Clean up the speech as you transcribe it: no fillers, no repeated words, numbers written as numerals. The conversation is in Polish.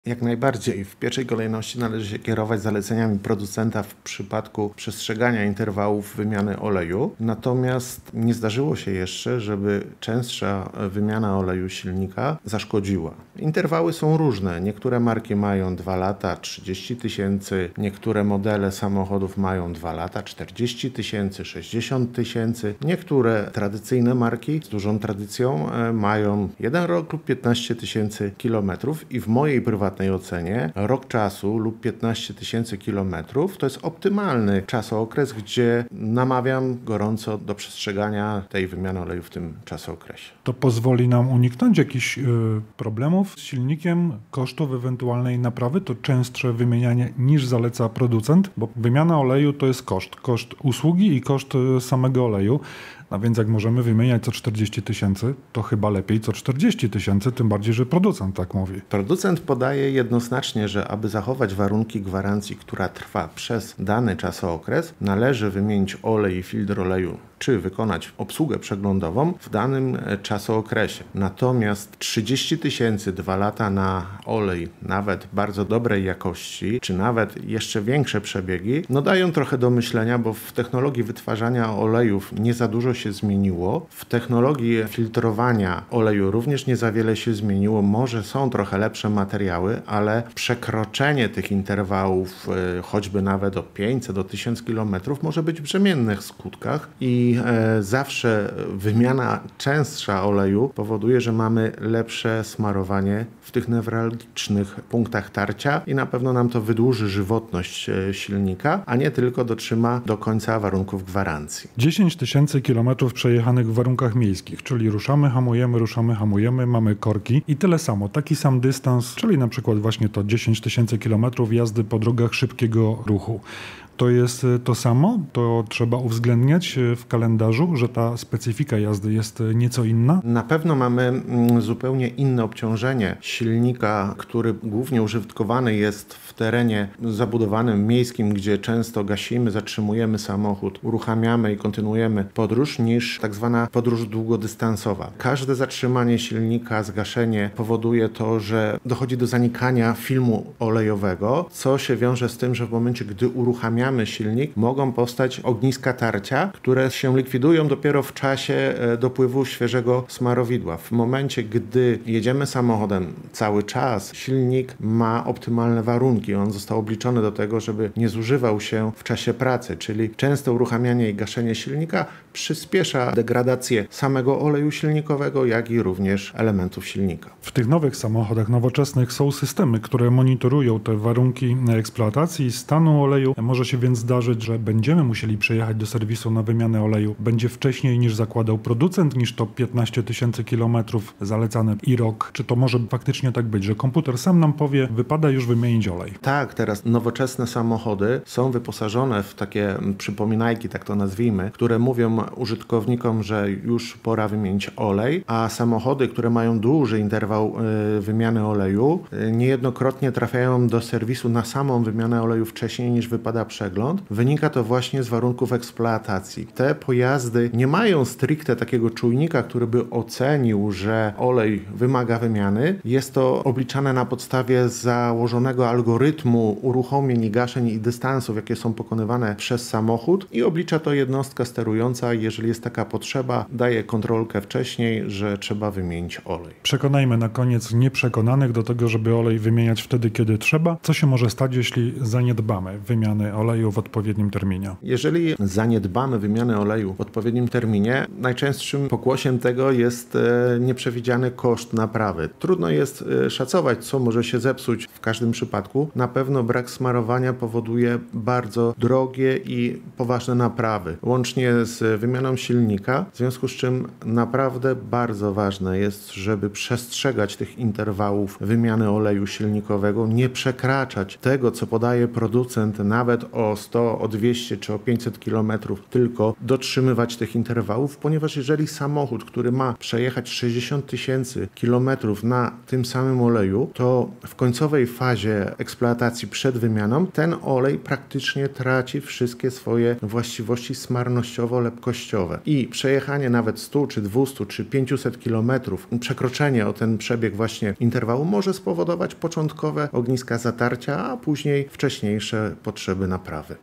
Jak najbardziej. W pierwszej kolejności należy się kierować zaleceniami producenta w przypadku przestrzegania interwałów wymiany oleju. Natomiast nie zdarzyło się jeszcze, żeby częstsza wymiana oleju silnika zaszkodziła. Interwały są różne. Niektóre marki mają 2 lata, 30 tysięcy. Niektóre modele samochodów mają 2 lata, 40 tysięcy, 60 tysięcy. Niektóre tradycyjne marki z dużą tradycją mają 1 rok lub 15 tysięcy kilometrów i w mojej prywatnej ocenie rok czasu lub 15 tysięcy kilometrów to jest optymalny czasookres, gdzie namawiam gorąco do przestrzegania tej wymiany oleju w tym czasookresie. To pozwoli nam uniknąć jakichś problemów z silnikiem, kosztów ewentualnej naprawy, to częstsze wymienianie niż zaleca producent, bo wymiana oleju to jest koszt usługi i koszt samego oleju. A więc jak możemy wymieniać co 40 tysięcy, to chyba lepiej co 40 tysięcy, tym bardziej, że producent tak mówi. Producent podaje jednoznacznie, że aby zachować warunki gwarancji, która trwa przez dany czasookres, należy wymienić olej i filtr oleju, czy wykonać obsługę przeglądową w danym czasookresie. Natomiast 30 tysięcy, 2 lata na olej, nawet bardzo dobrej jakości, czy nawet jeszcze większe przebiegi, dają trochę do myślenia, bo w technologii wytwarzania olejów nie za dużo się zmieniło. W technologii filtrowania oleju również nie za wiele się zmieniło. Może są trochę lepsze materiały, ale przekroczenie tych interwałów, choćby nawet o 500 do 1000 km, może być w brzemiennych skutkach i zawsze wymiana częstsza oleju powoduje, że mamy lepsze smarowanie w tych newralgicznych punktach tarcia i na pewno nam to wydłuży żywotność silnika, a nie tylko dotrzyma do końca warunków gwarancji. 10 tysięcy kilometrów przejechanych w warunkach miejskich, czyli ruszamy, hamujemy, mamy korki i tyle samo, taki sam dystans, czyli na przykład właśnie to 10 tysięcy kilometrów jazdy po drogach szybkiego ruchu. To jest to samo? To trzeba uwzględniać w kalendarzu, że ta specyfika jazdy jest nieco inna? Na pewno mamy zupełnie inne obciążenie silnika, który głównie użytkowany jest w terenie zabudowanym, miejskim, gdzie często gasimy, zatrzymujemy samochód, uruchamiamy i kontynuujemy podróż, niż tak zwana podróż długodystansowa. Każde zatrzymanie silnika, zgaszenie powoduje to, że dochodzi do zanikania filmu olejowego, co się wiąże z tym, że w momencie, gdy uruchamiamy silnik, mogą powstać ogniska tarcia, które się likwidują dopiero w czasie dopływu świeżego smarowidła. W momencie, gdy jedziemy samochodem cały czas, silnik ma optymalne warunki. On został obliczony do tego, żeby nie zużywał się w czasie pracy, czyli częste uruchamianie i gaszenie silnika przyspiesza degradację samego oleju silnikowego, jak i również elementów silnika. W tych nowych samochodach nowoczesnych są systemy, które monitorują te warunki eksploatacji, stanu oleju. Może się więc zdarzyć, że będziemy musieli przejechać do serwisu na wymianę oleju. Będzie wcześniej niż zakładał producent, niż to 15 tysięcy kilometrów zalecane i rok. Czy to może faktycznie tak być, że komputer sam nam powie, wypada już wymienić olej? Tak, teraz nowoczesne samochody są wyposażone w takie przypominajki, tak to nazwijmy, które mówią użytkownikom, że już pora wymienić olej, a samochody, które mają duży interwał wymiany oleju, niejednokrotnie trafiają do serwisu na samą wymianę oleju wcześniej niż wypada przegląd. Wynika to właśnie z warunków eksploatacji. Te pojazdy nie mają stricte takiego czujnika, który by ocenił, że olej wymaga wymiany. Jest to obliczane na podstawie założonego algorytmu uruchomień, gaszeń i dystansów, jakie są pokonywane przez samochód i oblicza to jednostka sterująca. Jeżeli jest taka potrzeba, daje kontrolkę wcześniej, że trzeba wymienić olej. Przekonajmy na koniec nieprzekonanych do tego, żeby olej wymieniać wtedy, kiedy trzeba. Co się może stać, jeśli zaniedbamy wymiany oleju w odpowiednim terminie? Jeżeli zaniedbamy wymianę oleju w odpowiednim terminie, najczęstszym pokłosiem tego jest nieprzewidziany koszt naprawy. Trudno jest szacować, co może się zepsuć w każdym przypadku. Na pewno brak smarowania powoduje bardzo drogie i poważne naprawy, łącznie z wymianą silnika, w związku z czym naprawdę bardzo ważne jest, żeby przestrzegać tych interwałów wymiany oleju silnikowego, nie przekraczać tego, co podaje producent nawet o 100, o 200 czy o 500 km, tylko dotrzymywać tych interwałów, ponieważ jeżeli samochód, który ma przejechać 60 000 kilometrów na tym samym oleju, to w końcowej fazie eksploatacji przed wymianą ten olej praktycznie traci wszystkie swoje właściwości smarnościowo-lepkościowe i przejechanie nawet 100 czy 200 czy 500 kilometrów, przekroczenie o ten przebieg właśnie interwału może spowodować początkowe ogniska zatarcia, a później wcześniejsze potrzeby naprawy.